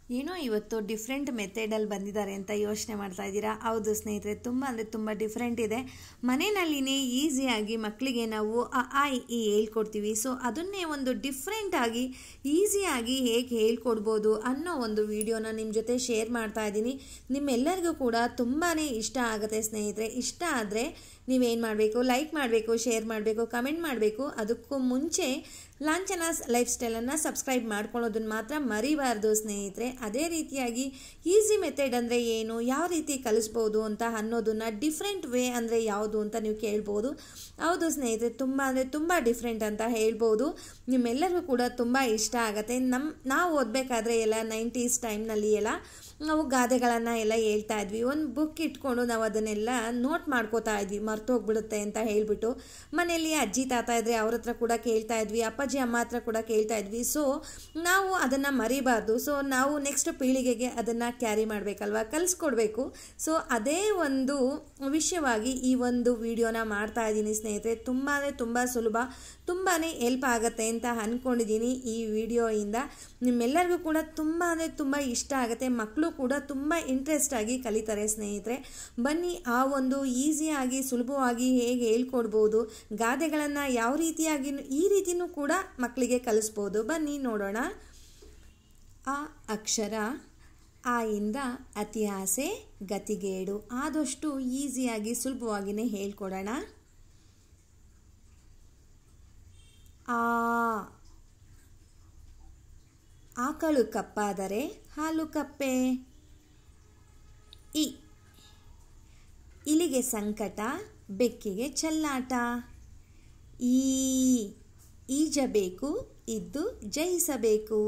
ಏನೋ ಇವತ್ತು ಡಿಫ್ರೆಂಟ್ ಮೆಥಡಲ್ಲಿ ಬಂದಿದ್ದಾರೆ ಅಂತ ಯೋಚನೆ ಮಾಡ್ತಾ ಇದ್ದೀರಾ? ಹೌದು ಸ್ನೇಹಿತರೆ, ತುಂಬ ಅಂದರೆ ತುಂಬ ಡಿಫ್ರೆಂಟ್ ಇದೆ. ಮನೆಯಲ್ಲಿನೇ ಈಸಿಯಾಗಿ ಮಕ್ಕಳಿಗೆ ನಾವು ಆ ಇ ಹೇಳ್ಕೊಡ್ತೀವಿ. ಸೊ ಅದನ್ನೇ ಒಂದು ಡಿಫ್ರೆಂಟಾಗಿ ಈಸಿಯಾಗಿ ಹೇಗೆ ಹೇಳ್ಕೊಡ್ಬೋದು ಅನ್ನೋ ಒಂದು ವಿಡಿಯೋನ ನಿಮ್ಮ ಜೊತೆ ಶೇರ್ ಮಾಡ್ತಾ ಇದ್ದೀನಿ. ನಿಮ್ಮೆಲ್ಲರಿಗೂ ಕೂಡ ತುಂಬಾ ಇಷ್ಟ ಆಗುತ್ತೆ ಸ್ನೇಹಿತರೆ. ಇಷ್ಟ ಆದರೆ ನೀವೇನು ಮಾಡಬೇಕು, ಲೈಕ್ ಮಾಡಬೇಕು, ಶೇರ್ ಮಾಡಬೇಕು, ಕಮೆಂಟ್ ಮಾಡಬೇಕು. ಅದಕ್ಕೂ ಮುಂಚೆ ಲಾಂಛನಾಸ್ ಲೈಫ್ ಸ್ಟೈಲನ್ನು ಸಬ್ಸ್ಕ್ರೈಬ್ ಮಾಡ್ಕೊಳ್ಳೋದನ್ನು ಮಾತ್ರ ಮರಿಬಾರ್ದು ಸ್ನೇಹಿತರೆ. ಅದೇ ರೀತಿಯಾಗಿ ಈಸಿ ಮೆಥಡ್ ಅಂದರೆ ಏನು, ಯಾವ ರೀತಿ ಕಲಿಸ್ಬೋದು ಅಂತ ಅನ್ನೋದನ್ನು ಡಿಫ್ರೆಂಟ್ ವೇ ಅಂದರೆ ಯಾವುದು ಅಂತ ನೀವು ಕೇಳ್ಬೋದು. ಹೌದು ಸ್ನೇಹಿತರೆ, ತುಂಬ ಅಂದರೆ ತುಂಬ ಡಿಫ್ರೆಂಟ್ ಅಂತ ಹೇಳ್ಬೋದು. ನಿಮ್ಮೆಲ್ಲರಿಗೂ ಕೂಡ ತುಂಬ ಇಷ್ಟ ಆಗುತ್ತೆ. ನಾವು ಓದಬೇಕಾದ್ರೆ ಎಲ್ಲ 90s ಟೈಮ್ನಲ್ಲಿ ಎಲ್ಲ ನಾವು ಗಾದೆಗಳನ್ನು ಎಲ್ಲ ಹೇಳ್ತಾ ಇದ್ವಿ. ಒಂದು ಬುಕ್ ಇಟ್ಕೊಂಡು ನಾವು ಅದನ್ನೆಲ್ಲ ನೋಟ್ ಮಾಡ್ಕೋತಾ ಇದ್ವಿ, ಮರ್ತೋಗ್ಬಿಡುತ್ತೆ ಅಂತ ಹೇಳಿಬಿಟ್ಟು. ಮನೆಯಲ್ಲಿ ಅಜ್ಜಿ ತಾತ ಇದ್ದರೆ ಅವ್ರ ಹತ್ರ ಕೂಡ ಕೇಳ್ತಾ ಇದ್ವಿ, ಅಪ್ಪಾಜಿ ಅಮ್ಮ ಹತ್ರ ಕೂಡ ಕೇಳ್ತಾ ಇದ್ವಿ. ಸೊ ನಾವು ಅದನ್ನು ಮರಿಬಾರ್ದು. ಸೊ ನಾವು ನೆಕ್ಸ್ಟ್ ಪೀಳಿಗೆಗೆ ಅದನ್ನು ಕ್ಯಾರಿ ಮಾಡಬೇಕಲ್ವ, ಕಲಿಸ್ಕೊಡ್ಬೇಕು. ಸೊ ಅದೇ ಒಂದು ವಿಷಯವಾಗಿ ಈ ಒಂದು ವಿಡಿಯೋನ ಮಾಡ್ತಾ ಇದ್ದೀನಿ ಸ್ನೇಹಿತರೆ. ತುಂಬ ಅಂದರೆ ತುಂಬ ಸುಲಭ, ತುಂಬಾ ಹೆಲ್ಪ್ ಆಗುತ್ತೆ ಅಂತ ಅಂದ್ಕೊಂಡಿದ್ದೀನಿ ಈ ವಿಡಿಯೋಯಿಂದ. ನಿಮ್ಮೆಲ್ಲರಿಗೂ ಕೂಡ ತುಂಬ ಅಂದರೆ ತುಂಬ ಇಷ್ಟ ಆಗುತ್ತೆ. ಮಕ್ಕಳು ಕೂಡ ತುಂಬ ಇಂಟ್ರೆಸ್ಟ್ ಆಗಿ ಕಲಿತಾರೆ ಸ್ನೇಹಿತರೆ. ಬನ್ನಿ ಆ ಒಂದು ಈಸಿಯಾಗಿ ಸುಲಭವಾಗಿ ಹೇಗೆ ಹೇಳ್ಕೊಡ್ಬೋದು, ಗಾದೆಗಳನ್ನು ಯಾವ ರೀತಿಯಾಗಿ ಈ ರೀತಿಯೂ ಕೂಡ ಮಕ್ಕಳಿಗೆ ಕಲಿಸ್ಬೋದು. ಬನ್ನಿ ನೋಡೋಣ. ಆ ಅಕ್ಷರ ಆ ಇಂದ ಅತಿ ಆಸೆ ಗತಿಗೇಡು. ಆದಷ್ಟು ಈಸಿಯಾಗಿ ಸುಲಭವಾಗಿಯೇ ಹೇಳ್ಕೊಡೋಣ. ಆಕಳು ಕಪ್ಪಾದರೆ ಹಾಲು ಕಪ್ಪೆ. ಇಲಿಗೆ ಸಂಕಟ, ಬೆಕ್ಕಿಗೆ ಚೆಲ್ಲಾಟ. ಈಜಬೇಕು, ಇದ್ದು ಜಯಿಸಬೇಕು.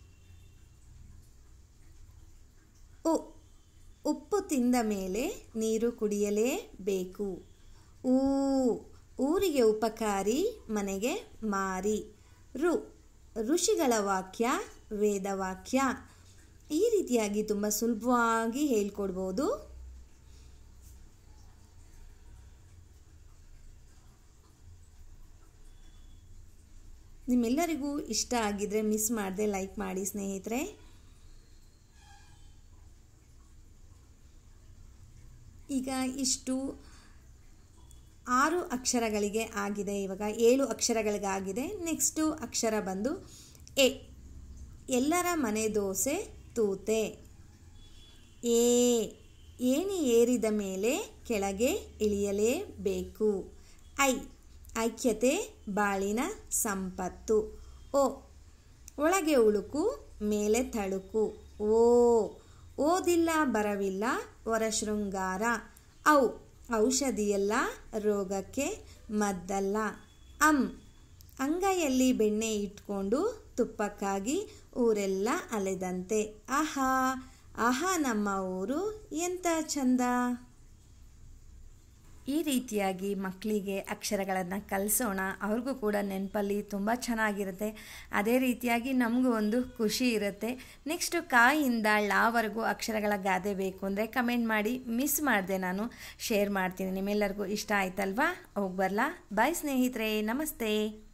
ಉಪ್ಪು ತಿಂದ ಮೇಲೆ ನೀರು ಕುಡಿಯಲೇಬೇಕು. ಊರಿಗೆ ಉಪಕಾರಿ, ಮನೆಗೆ ಮಾರಿ. ಋಷಿಗಳ ವಾಕ್ಯ ವೇದವಾಕ್ಯ. ಈ ರೀತಿಯಾಗಿ ತುಂಬ ಸುಲಭವಾಗಿ ಹೇಳ್ಕೊಡ್ಬೋದು. ನಿಮ್ಮೆಲ್ಲರಿಗೂ ಇಷ್ಟ ಆಗಿದ್ರೆ ಮಿಸ್ ಮಾಡದೆ ಲೈಕ್ ಮಾಡಿ ಸ್ನೇಹಿತರೆ. ಈಗ ಇಷ್ಟು 6 ಅಕ್ಷರಗಳಿಗೆ ಆಗಿದೆ. ಇವಾಗ 7 ಅಕ್ಷರಗಳಿಗಾಗಿದೆ. ನೆಕ್ಸ್ಟು ಅಕ್ಷರ ಬಂದು ಎ. ಎಲ್ಲರ ಮನೆ ದೋಸೆ ತೂತೆ. ಏಣಿ ಏರಿದ ಮೇಲೆ ಕೆಳಗೆ ಇಳಿಯಲೇಬೇಕು. ಐಕ್ಯತೆ ಬಾಳಿನ ಸಂಪತ್ತು. ಒಳಗೆ ಉಳುಕು, ಮೇಲೆ ತಳುಕು. ಓದಿಲ್ಲ ಬರವಿಲ್ಲ ವರ ಶೃಂಗಾರ. ಔಷಧಿಯಲ್ಲ ರೋಗಕ್ಕೆ ಮದ್ದಲ್ಲ. ಅಂಗೈಯಲ್ಲಿ ಬೆಣ್ಣೆ ಇಟ್ಕೊಂಡು ತುಪ್ಪಕ್ಕಾಗಿ ಊರೆಲ್ಲ ಅಲೆದಂತೆ. ಆಹಾ ನಮ್ಮ ಊರು ಎಂಥ ಚಂದ. ಈ ರೀತಿಯಾಗಿ ಮಕ್ಕಳಿಗೆ ಅಕ್ಷರಗಳನ್ನು ಕಲಿಸೋಣ. ಅವ್ರಿಗೂ ಕೂಡ ನೆನಪಲ್ಲಿ ತುಂಬ ಚೆನ್ನಾಗಿರುತ್ತೆ. ಅದೇ ರೀತಿಯಾಗಿ ನಮಗೂ ಒಂದು ಖುಷಿ ಇರುತ್ತೆ. ನೆಕ್ಸ್ಟು ಕಾಯಿಂದ ಳವರೆಗೂ ಅಕ್ಷರಗಳ ಗಾದೆ ಬೇಕು ಅಂದರೆ ಕಮೆಂಟ್ ಮಾಡಿ. ಮಿಸ್ ಮಾಡಿದೆ ನಾನು ಶೇರ್ ಮಾಡ್ತೀನಿ. ನಿಮ್ಮೆಲ್ಲರಿಗೂ ಇಷ್ಟ ಆಯ್ತಲ್ವಾ? ಹೋಗಿ ಬರಲಾ? ಬಾಯ್ ಸ್ನೇಹಿತರೆ, ನಮಸ್ತೆ.